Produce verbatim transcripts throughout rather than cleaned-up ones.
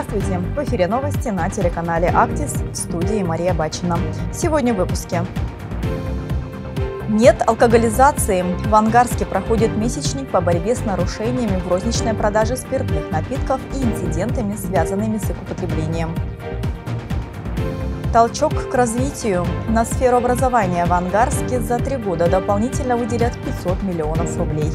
Здравствуйте! В эфире новости на телеканале «Актис», в студии Мария Бачина. Сегодня в выпуске. Нет алкоголизации. В Ангарске проходит месячник по борьбе с нарушениями в розничной продаже спиртных напитков и инцидентами, связанными с их употреблением. Толчок к развитию. На сферу образования в Ангарске за три года дополнительно выделят пятьсот миллионов рублей.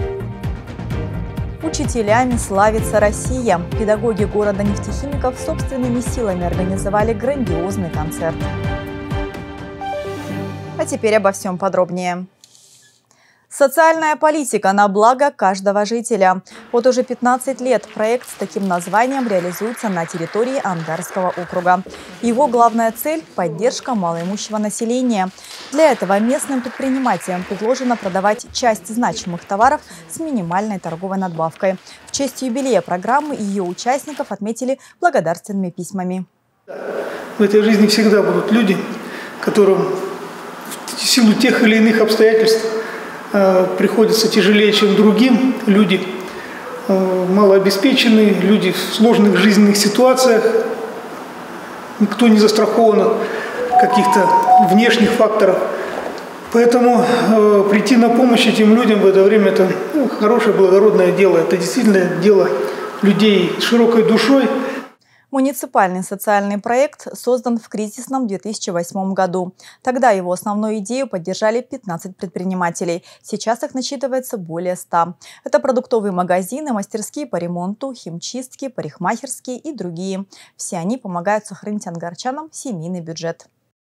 Учителями славится Россия. Педагоги города Нефтехимиков собственными силами организовали грандиозный концерт. А теперь обо всем подробнее. Социальная политика на благо каждого жителя. Вот уже пятнадцать лет проект с таким названием реализуется на территории Ангарского округа. Его главная цель – поддержка малоимущего населения. Для этого местным предпринимателям предложено продавать часть значимых товаров с минимальной торговой надбавкой. В честь юбилея программы ее участников отметили благодарственными письмами. В этой жизни всегда будут люди, которым в силу тех или иных обстоятельств приходится тяжелее, чем другим. Люди малообеспеченные, люди в сложных жизненных ситуациях. Никто не застрахован от каких-то внешних факторов. Поэтому э, прийти на помощь этим людям в это время – это ну, хорошее, благородное дело. Это действительно дело людей с широкой душой. Муниципальный социальный проект создан в кризисном две тысячи восьмом году. Тогда его основную идею поддержали пятнадцать предпринимателей. Сейчас их насчитывается более ста. Это продуктовые магазины, мастерские по ремонту, химчистки, парикмахерские и другие. Все они помогают сохранить ангарчанам семейный бюджет.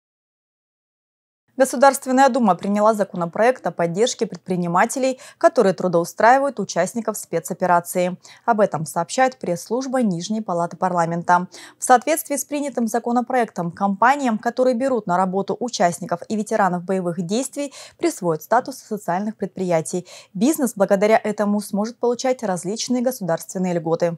Государственная дума приняла законопроект о поддержке предпринимателей, которые трудоустраивают участников спецоперации. Об этом сообщает пресс-служба Нижней палаты парламента. В соответствии с принятым законопроектом компаниям, которые берут на работу участников и ветеранов боевых действий, присвоят статус социальных предприятий. Бизнес благодаря этому сможет получать различные государственные льготы.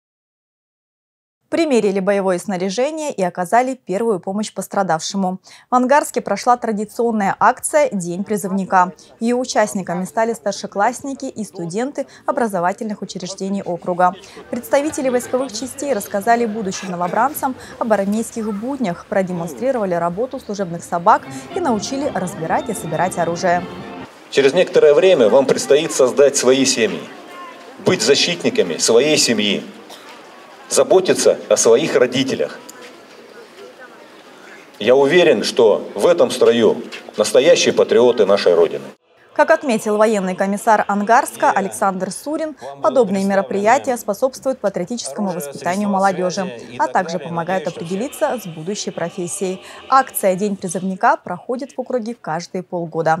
Примерили боевое снаряжение и оказали первую помощь пострадавшему. В Ангарске прошла традиционная акция «День призывника». Ее участниками стали старшеклассники и студенты образовательных учреждений округа. Представители войсковых частей рассказали будущим новобранцам об армейских буднях, продемонстрировали работу служебных собак и научили разбирать и собирать оружие. Через некоторое время вам предстоит создать свои семьи, быть защитниками своей семьи, заботиться о своих родителях. Я уверен, что в этом строю настоящие патриоты нашей Родины. Как отметил военный комиссар Ангарска Александр Сурин, подобные мероприятия способствуют патриотическому воспитанию молодежи, а также помогают определиться с будущей профессией. Акция «День призывника» проходит в округе каждые полгода.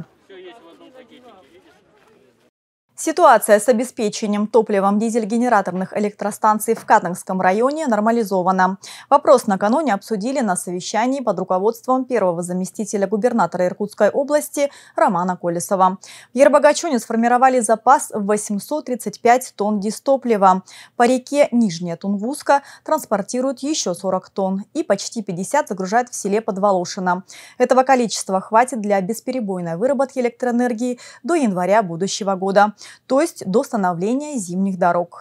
Ситуация с обеспечением топливом дизель-генераторных электростанций в Катангском районе нормализована. Вопрос накануне обсудили на совещании под руководством первого заместителя губернатора Иркутской области Романа Колесова. В Ербагачоне сформировали запас в восемьсот тридцать пять тонн дистоплива. По реке Нижняя Тунвуска транспортируют еще сорок тонн и почти пятьдесят загружают в селе Подволошино. Этого количества хватит для бесперебойной выработки электроэнергии до января будущего года, то есть до становления зимних дорог.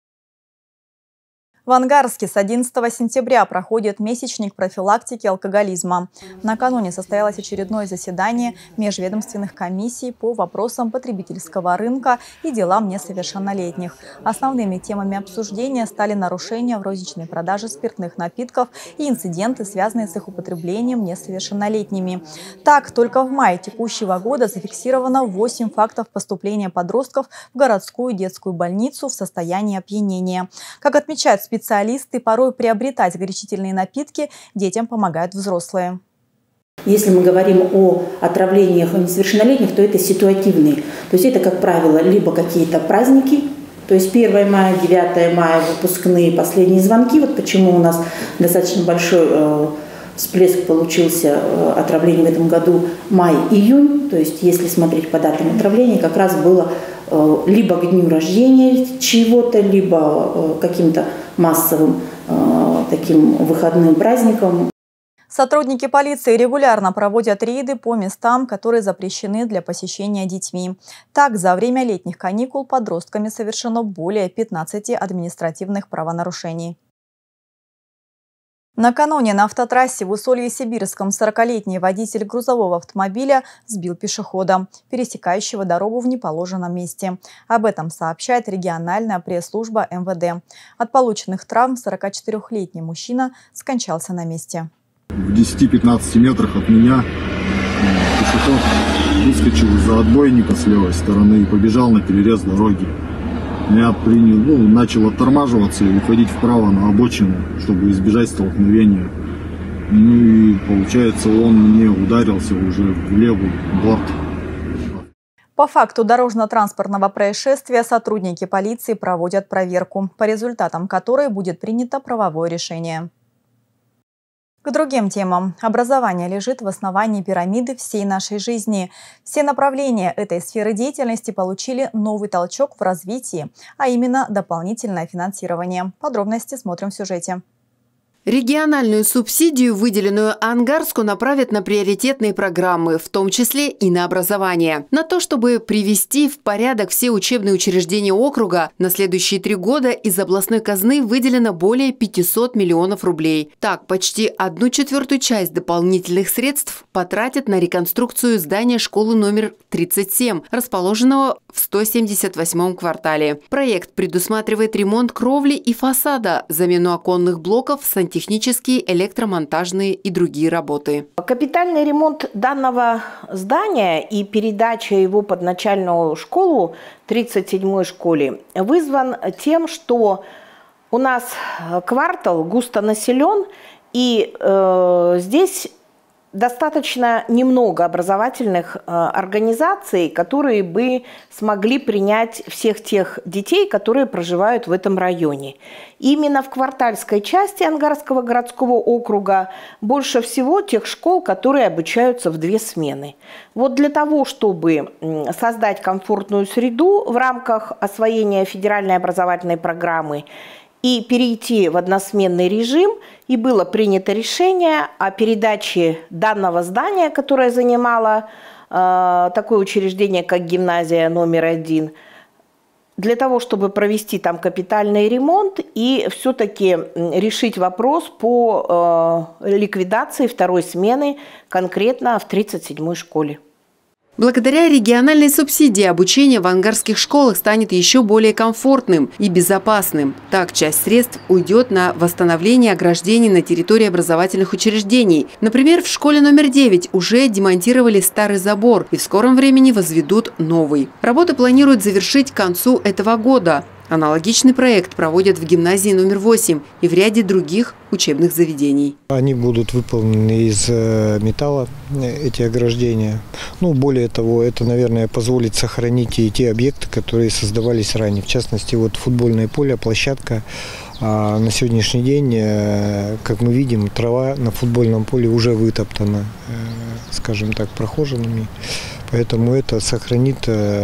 В Ангарске с одиннадцатого сентября проходит месячник профилактики алкоголизма. Накануне состоялось очередное заседание межведомственных комиссий по вопросам потребительского рынка и делам несовершеннолетних. Основными темами обсуждения стали нарушения в розничной продаже спиртных напитков и инциденты, связанные с их употреблением несовершеннолетними. Так, только в мае текущего года зафиксировано восемь фактов поступления подростков в городскую детскую больницу в состоянии опьянения. Как отмечают специалисты, Специалисты, порой приобретать горячительные напитки детям помогают взрослые. Если мы говорим о отравлениях несовершеннолетних, то это ситуативные. То есть это, как правило, либо какие-то праздники, то есть первое мая, девятое мая, выпускные, последние звонки. Вот почему у нас достаточно большой э, всплеск получился э, отравлений в этом году май-июнь. То есть если смотреть по датам отравления, как раз было либо к дню рождения чего-то, либо каким-то массовым таким выходным праздником. Сотрудники полиции регулярно проводят рейды по местам, которые запрещены для посещения детьми. Так, за время летних каникул подростками совершено более пятнадцати административных правонарушений. Накануне на автотрассе в Усолье-Сибирском сорокалетний водитель грузового автомобиля сбил пешехода, пересекающего дорогу в неположенном месте. Об этом сообщает региональная пресс-служба эм вэ дэ. От полученных травм сорокачетырёхлетний мужчина скончался на месте. В десяти-пятнадцати метрах от меня пешеход выскочил из-за отбойника с левой стороны и побежал на перерез дороги. Я принял, ну, начал оттормаживаться и уходить вправо на обочину, чтобы избежать столкновения. Ну и получается, он мне ударился уже в левый борт. По факту дорожно-транспортного происшествия сотрудники полиции проводят проверку, по результатам которой будет принято правовое решение. К другим темам. Образование лежит в основании пирамиды всей нашей жизни. Все направления этой сферы деятельности получили новый толчок в развитии, а именно дополнительное финансирование. Подробности смотрим в сюжете. Региональную субсидию, выделенную Ангарску, направят на приоритетные программы, в том числе и на образование. На то, чтобы привести в порядок все учебные учреждения округа, на следующие три года из областной казны выделено более пятисот миллионов рублей. Так, почти одну четвертую часть дополнительных средств потратят на реконструкцию здания школы номер тридцать семь, расположенного в сто семьдесят восьмом квартале. Проект предусматривает ремонт кровли и фасада, замену оконных блоков, сантехнические, электромонтажные и другие работы. Капитальный ремонт данного здания и передача его под начальную школу, тридцать седьмой школе, вызван тем, что у нас квартал густонаселен, и э, здесь достаточно немного образовательных э, организаций, которые бы смогли принять всех тех детей, которые проживают в этом районе. Именно в квартальской части Ангарского городского округа больше всего тех школ, которые обучаются в две смены. Вот для того, чтобы создать комфортную среду в рамках освоения федеральной образовательной программы и перейти в односменный режим, и было принято решение о передаче данного здания, которое занимало э, такое учреждение, как гимназия номер один, для того, чтобы провести там капитальный ремонт и все-таки решить вопрос по э, ликвидации второй смены конкретно в тридцать седьмой школе. Благодаря региональной субсидии обучение в ангарских школах станет еще более комфортным и безопасным. Так, часть средств уйдет на восстановление ограждений на территории образовательных учреждений. Например, в школе номер девять уже демонтировали старый забор и в скором времени возведут новый. Работы планируют завершить к концу этого года. Аналогичный проект проводят в гимназии номер восемь и в ряде других учебных заведений. Они будут выполнены из металла, эти ограждения. Ну, более того, это, наверное, позволит сохранить и те объекты, которые создавались ранее. В частности, вот футбольное поле, площадка. А на сегодняшний день, как мы видим, трава на футбольном поле уже вытоптана, скажем так, прохожими. Поэтому это сохранит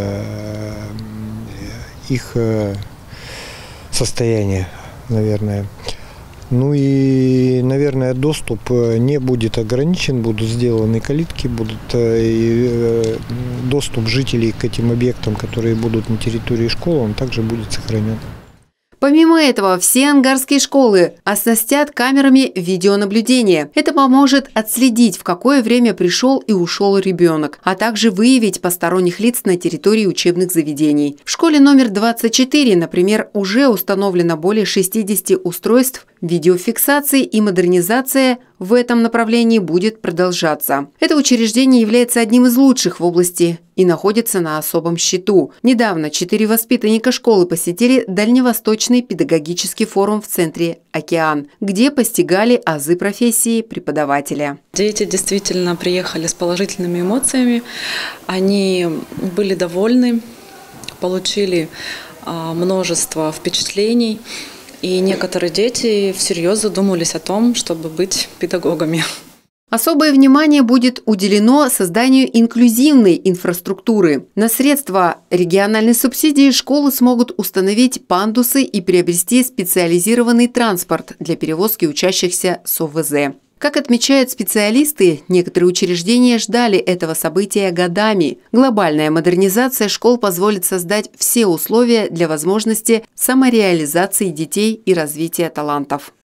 их состояние, наверное. Ну и, наверное, доступ не будет ограничен, будут сделаны калитки, будут и доступ жителей к этим объектам, которые будут на территории школы, он также будет сохранен. Помимо этого, все ангарские школы оснастят камерами видеонаблюдения. Это поможет отследить, в какое время пришел и ушел ребенок, а также выявить посторонних лиц на территории учебных заведений. В школе номер двадцать четыре, например, уже установлено более шестидесяти устройств видеофиксации, и модернизация в этом направлении будет продолжаться. Это учреждение является одним из лучших в области и находится на особом счету. Недавно четыре воспитанника школы посетили Дальневосточный педагогический форум в центре «Океан», где постигали азы профессии преподавателя. Дети действительно приехали с положительными эмоциями. Они были довольны, получили множество впечатлений. И некоторые дети всерьез задумались о том, чтобы быть педагогами. Особое внимание будет уделено созданию инклюзивной инфраструктуры. На средства региональной субсидии школы смогут установить пандусы и приобрести специализированный транспорт для перевозки учащихся с о вэ зэ. Как отмечают специалисты, некоторые учреждения ждали этого события годами. Глобальная модернизация школ позволит создать все условия для возможности самореализации детей и развития талантов.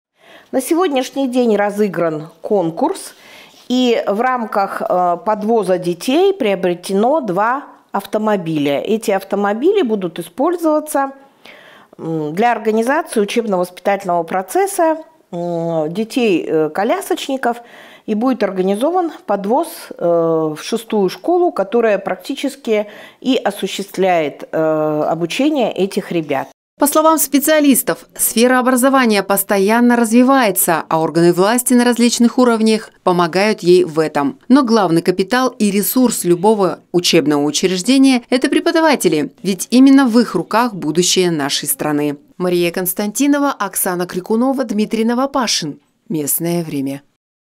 На сегодняшний день разыгран конкурс, и в рамках подвоза детей приобретено два автомобиля. Эти автомобили будут использоваться для организации учебно-воспитательного процесса детей-колясочников, и будет организован подвоз в шестую школу, которая практически и осуществляет обучение этих ребят. По словам специалистов, сфера образования постоянно развивается, а органы власти на различных уровнях помогают ей в этом. Но главный капитал и ресурс любого учебного учреждения – это преподаватели, ведь именно в их руках будущее нашей страны. Мария Константинова, Оксана Крикунова, Дмитрий Новопашин. Местное время.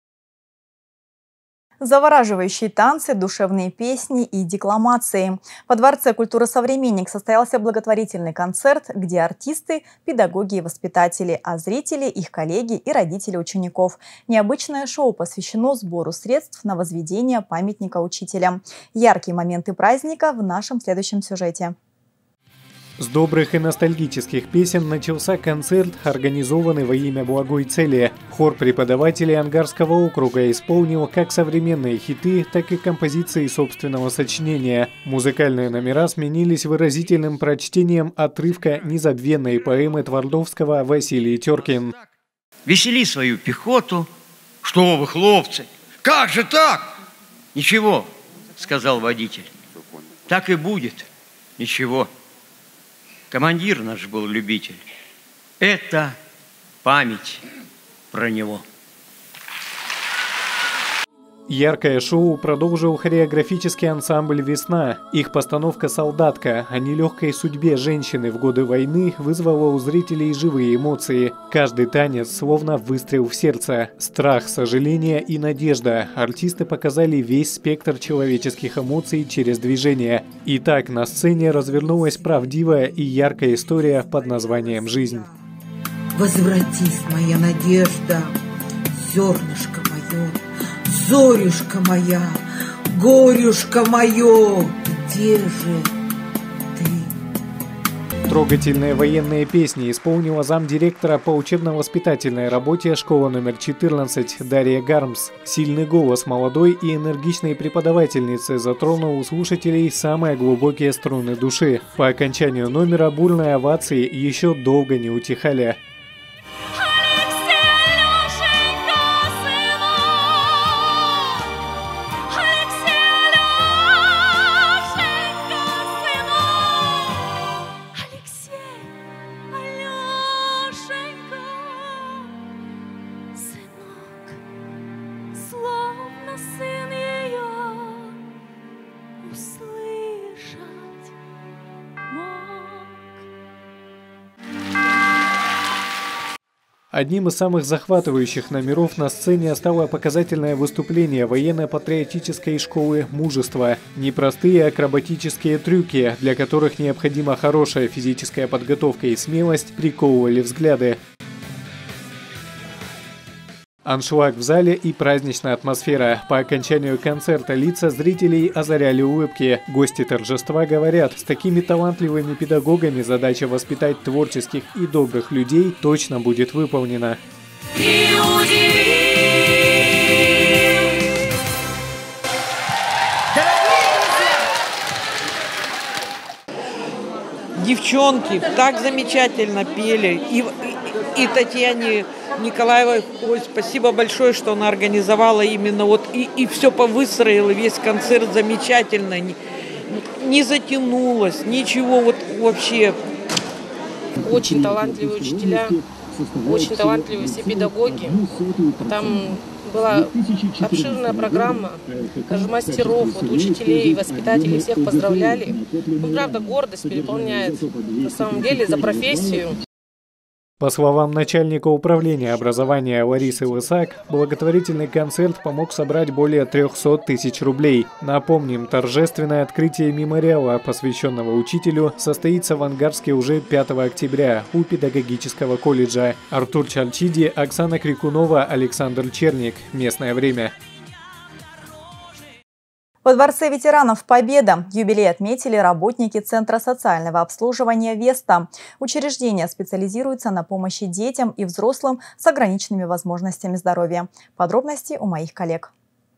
Завораживающие танцы, душевные песни и декламации. Во Дворце культуры «Современник» состоялся благотворительный концерт, где артисты, педагоги и воспитатели, а зрители, их коллеги и родители учеников. Необычное шоу посвящено сбору средств на возведение памятника учителям. Яркие моменты праздника в нашем следующем сюжете. С добрых и ностальгических песен начался концерт, организованный во имя благой цели. Хор преподавателей Ангарского округа исполнил как современные хиты, так и композиции собственного сочинения. Музыкальные номера сменились выразительным прочтением отрывка незабвенной поэмы Твардовского «Василий Теркин». «Весели свою пехоту». «Что вы, хлопцы, как же так?» «Ничего», — сказал водитель, — «так и будет, ничего». Командир наш был любитель. Это память про него. Яркое шоу продолжил хореографический ансамбль «Весна». Их постановка «Солдатка» о нелегкой судьбе женщины в годы войны вызвала у зрителей живые эмоции. Каждый танец словно выстрел в сердце. Страх, сожаление и надежда. Артисты показали весь спектр человеческих эмоций через движение. И так на сцене развернулась правдивая и яркая история под названием «Жизнь». Возвратись, моя надежда, зернышко мое, зорюшка моя, горюшка мое, где же ты? Трогательные военные песни исполнила замдиректора по учебно-воспитательной работе школы номер четырнадцать Дарья Гармс. Сильный голос молодой и энергичной преподавательницы затронул у слушателей самые глубокие струны души. По окончанию номера бурные овации еще долго не утихали. Одним из самых захватывающих номеров на сцене стало показательное выступление военно-патриотической школы «Мужество». Непростые акробатические трюки, для которых необходима хорошая физическая подготовка и смелость, приковывали взгляды. Аншлаг в зале и праздничная атмосфера. По окончанию концерта лица зрителей озаряли улыбки. Гости торжества говорят, с такими талантливыми педагогами задача воспитать творческих и добрых людей точно будет выполнена. Девчонки так замечательно пели. И, и, и Татьяне Николаевой, ой, спасибо большое, что она организовала именно вот и, и все повыстроила, весь концерт замечательно, не, не затянулось, ничего вот вообще. Очень талантливые учителя, очень талантливые все педагоги. Там была обширная программа, даже мастеров, вот, учителей, воспитателей, всех поздравляли. Ну, правда, гордость переполняет на самом деле за профессию. По словам начальника управления образования Ларисы Лысак, благотворительный концерт помог собрать более трёхсот тысяч рублей. Напомним, торжественное открытие мемориала, посвященного учителю, состоится в Ангарске уже пятого октября у педагогического колледжа. Артур Чарчиди, Оксана Крикунова, Александр Черник. Местное время. Во Дворце ветеранов «Победа» юбилей отметили работники Центра социального обслуживания «Веста». Учреждение специализируется на помощи детям и взрослым с ограниченными возможностями здоровья. Подробности у моих коллег.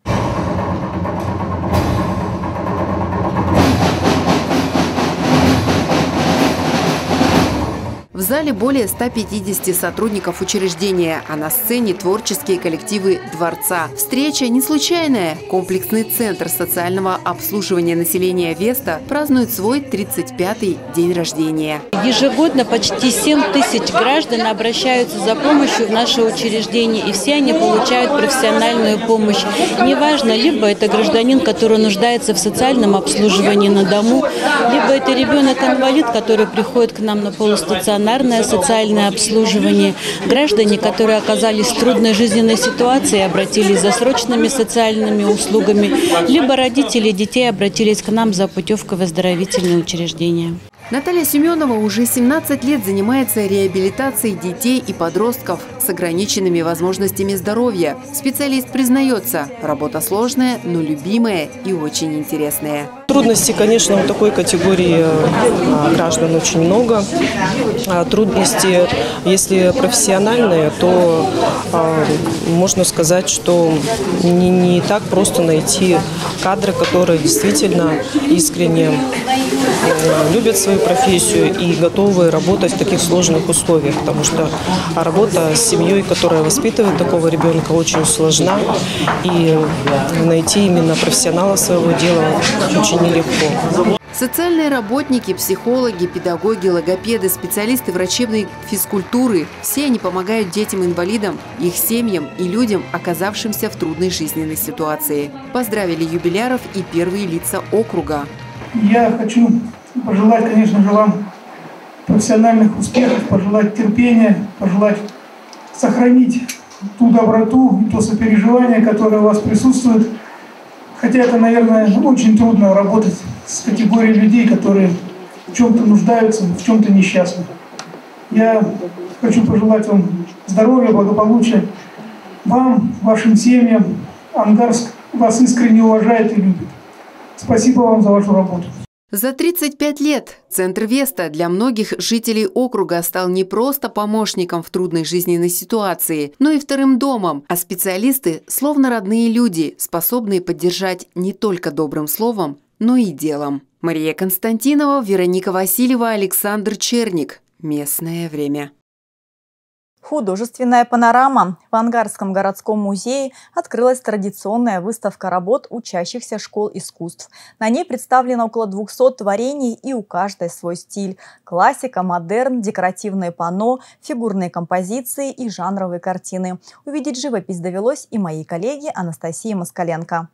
В зале более ста пятидесяти сотрудников учреждения, а на сцене творческие коллективы Дворца. Встреча не случайная. Комплексный центр социального обслуживания населения «Веста» празднует свой тридцать пятый день рождения. Ежегодно почти семь тысяч граждан обращаются за помощью в наше учреждение, и все они получают профессиональную помощь. Неважно, либо это гражданин, который нуждается в социальном обслуживании на дому, либо это ребенок-инвалид, который приходит к нам на полустационар, социальное обслуживание, граждане, которые оказались в трудной жизненной ситуации, обратились за срочными социальными услугами, либо родители детей обратились к нам за путевкой в оздоровительные учреждения. Наталья Семенова уже семнадцать лет занимается реабилитацией детей и подростков с ограниченными возможностями здоровья. Специалист признается, работа сложная, но любимая и очень интересная. Трудностей, конечно, у такой категории граждан очень много. Трудности, если профессиональные, то можно сказать, что не, не так просто найти кадры, которые действительно искренне любят свою профессию и готовы работать в таких сложных условиях, потому что работа с семьей, которая воспитывает такого ребенка, очень сложна, и найти именно профессионала своего дела очень нелегко. Социальные работники, психологи, педагоги, логопеды, специалисты врачебной физкультуры – все они помогают детям-инвалидам, их семьям и людям, оказавшимся в трудной жизненной ситуации. Поздравили юбиляров и первые лица округа. Я хочу пожелать, конечно же, вам профессиональных успехов, пожелать терпения, пожелать сохранить ту доброту и то сопереживание, которое у вас присутствует. Хотя это, наверное, очень трудно работать с категорией людей, которые в чем-то нуждаются, в чем-то несчастны. Я хочу пожелать вам здоровья, благополучия, вам, вашим семьям. Ангарск вас искренне уважает и любит. Спасибо вам за вашу работу. За тридцать пять лет Центр «Веста» для многих жителей округа стал не просто помощником в трудной жизненной ситуации, но и вторым домом, а специалисты словно родные люди, способные поддержать не только добрым словом, но и делом. Мария Константинова, Вероника Васильева, Александр Черник. Местное время. Художественная панорама. В Ангарском городском музее открылась традиционная выставка работ учащихся школ искусств. На ней представлено около двухсот творений, и у каждой свой стиль. Классика, модерн, декоративные панно, фигурные композиции и жанровые картины. Увидеть живопись довелось и моей коллеге Анастасии Москаленко.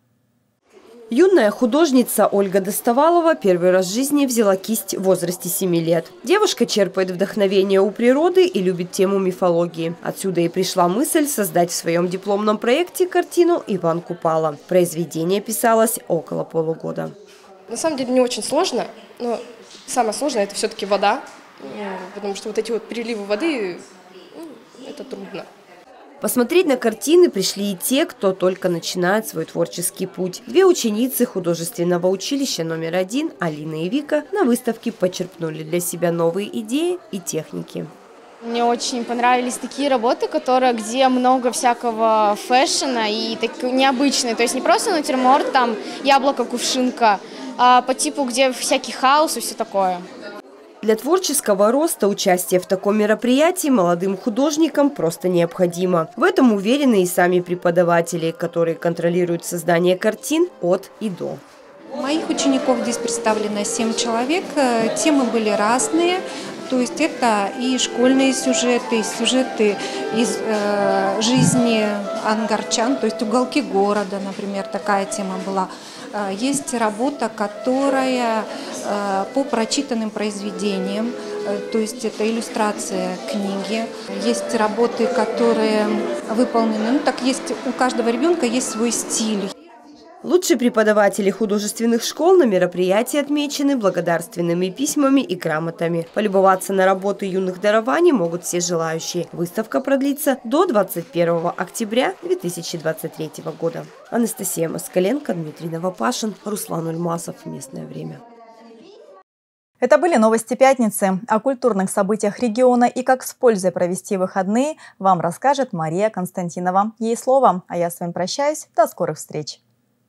Юная художница Ольга Достовалова первый раз в жизни взяла кисть в возрасте семи лет. Девушка черпает вдохновение у природы и любит тему мифологии. Отсюда и пришла мысль создать в своем дипломном проекте картину «Иван Купала». Произведение писалось около полугода. На самом деле не очень сложно, но самое сложное – это все-таки вода, потому что вот эти вот переливы воды – это трудно. Посмотреть на картины пришли и те, кто только начинает свой творческий путь. Две ученицы художественного училища номер один, Алина и Вика, на выставке почерпнули для себя новые идеи и техники. Мне очень понравились такие работы, которые, где много всякого фэшена и так необычные. То есть не просто натюрморт, там яблоко, кувшинка, а по типу, где всякий хаос и все такое. Для творческого роста участие в таком мероприятии молодым художникам просто необходимо. В этом уверены и сами преподаватели, которые контролируют создание картин от и до. У моих учеников здесь представлено семь человек. Темы были разные. То есть это и школьные сюжеты, и сюжеты из э, жизни ангарчан, то есть уголки города, например, такая тема была. Есть работа, которая э, по прочитанным произведениям, э, то есть это иллюстрация книги. Есть работы, которые выполнены, ну так есть, у каждого ребенка есть свой стиль. Лучшие преподаватели художественных школ на мероприятии отмечены благодарственными письмами и грамотами. Полюбоваться на работы юных дарований могут все желающие. Выставка продлится до двадцать первого октября две тысячи двадцать третьего года. Анастасия Москаленко, Дмитрий Новопашин, Руслан Ульмасов. Местное время. Это были новости пятницы. О культурных событиях региона и как с пользой провести выходные вам расскажет Мария Константинова. Ей слово, а я с вами прощаюсь. До скорых встреч.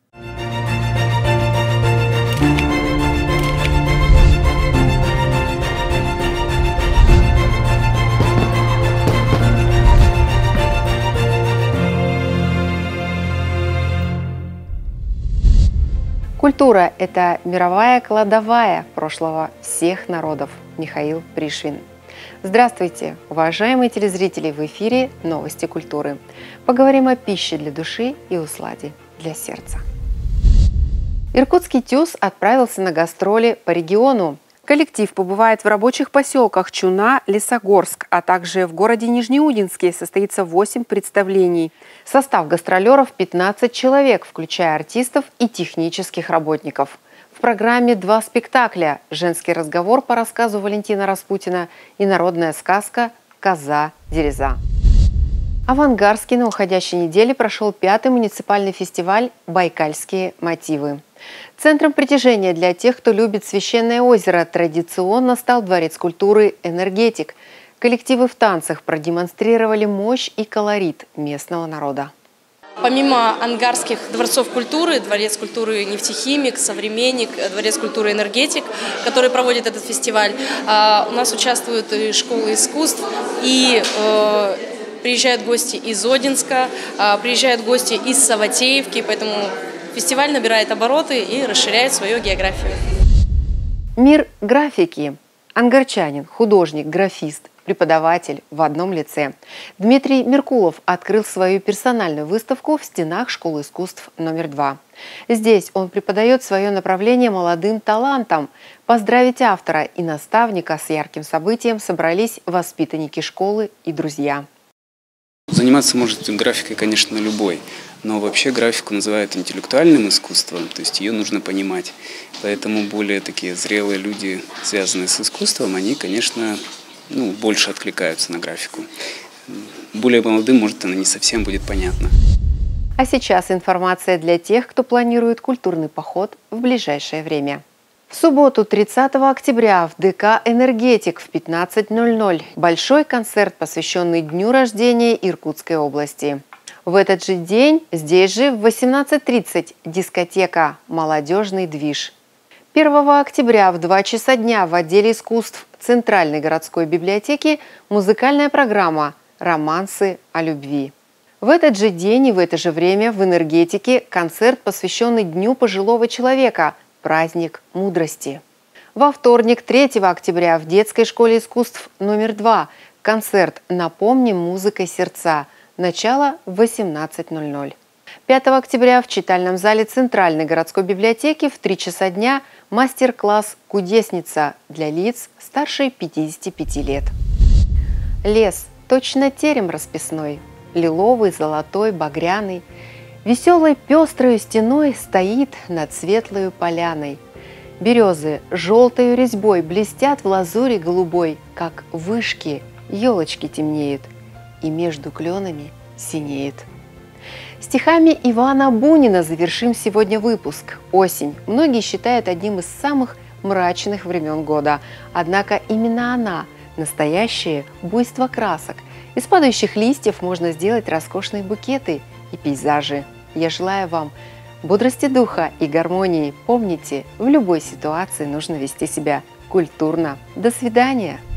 Культура – это мировая кладовая прошлого всех народов. Михаил Пришвин. Здравствуйте, уважаемые телезрители! В эфире новости культуры. Поговорим о пище для души и усладе для сердца. Иркутский ТЮЗ отправился на гастроли по региону. Коллектив побывает в рабочих поселках Чуна, Лесогорск, а также в городе Нижнеудинске состоится восемь представлений. Состав гастролеров – пятнадцать человек, включая артистов и технических работников. В программе два спектакля – «Женский разговор» по рассказу Валентина Распутина и народная сказка «Коза-дереза». А в Ангарске на уходящей неделе прошел пятый муниципальный фестиваль «Байкальские мотивы». Центром притяжения для тех, кто любит священное озеро, традиционно стал Дворец культуры «Энергетик». Коллективы в танцах продемонстрировали мощь и колорит местного народа. Помимо ангарских дворцов культуры, Дворец культуры «Нефтехимик», «Современник», Дворец культуры «Энергетик», который проводит этот фестиваль, у нас участвуют и школы искусств, и приезжают гости из Одинска, приезжают гости из Саватеевки, поэтому фестиваль набирает обороты и расширяет свою географию. Мир графики. Ангарчанин, художник, графист, преподаватель в одном лице. Дмитрий Меркулов открыл свою персональную выставку в стенах Школы искусств номер два. Здесь он преподает свое направление молодым талантам. Поздравить автора и наставника с ярким событием собрались воспитанники школы и друзья. Заниматься может графикой, конечно, любой, но вообще графику называют интеллектуальным искусством, то есть ее нужно понимать. Поэтому более такие зрелые люди, связанные с искусством, они, конечно, ну, больше откликаются на графику. Более молодым, может, она не совсем будет понятна. А сейчас информация для тех, кто планирует культурный поход в ближайшее время. В субботу, тридцатого октября, в ДК «Энергетик» в пятнадцать ноль ноль большой концерт, посвященный дню рождения Иркутской области. В этот же день здесь же в восемнадцать тридцать дискотека «Молодежный движ». первого октября в два часа дня в отделе искусств Центральной городской библиотеки музыкальная программа «Романсы о любви». В этот же день и в это же время в «Энергетике» концерт, посвященный Дню пожилого человека – праздник мудрости. Во вторник, третьего октября, в детской школе искусств номер два концерт «Напомним музыкой сердца». Начало в восемнадцать ноль ноль. пятого октября в читальном зале Центральной городской библиотеки в три часа дня мастер-класс «Кудесница» для лиц старше пятидесяти пяти лет. Лес, точно терем расписной, лиловый, золотой, багряный, веселой пестрою стеной стоит над светлою поляной. Березы желтою резьбой блестят в лазури голубой, как вышки, елочки темнеют, и между кленами синеет. Стихами Ивана Бунина завершим сегодня выпуск. Осень многие считают одним из самых мрачных времен года. Однако именно она – настоящее буйство красок. Из падающих листьев можно сделать роскошные букеты и пейзажи. Я желаю вам бодрости духа и гармонии. Помните, в любой ситуации нужно вести себя культурно. До свидания!